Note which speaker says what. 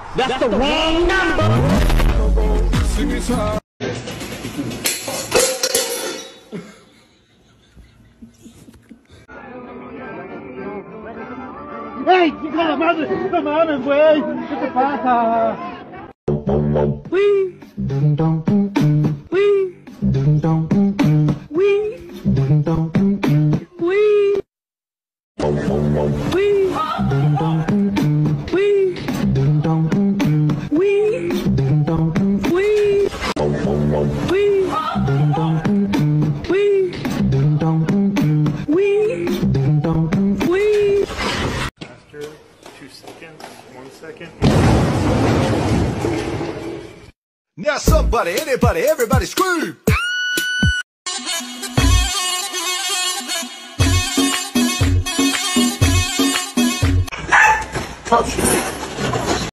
Speaker 1: That's the wrong number. ¡Ey, hijo de la madre! ¡No mames, güey! ¿Qué te pasa? ¡Uy! ¡Uy!
Speaker 2: After 2 seconds, 1 second.
Speaker 3: Now somebody, anybody, everybody scream!
Speaker 1: Oh,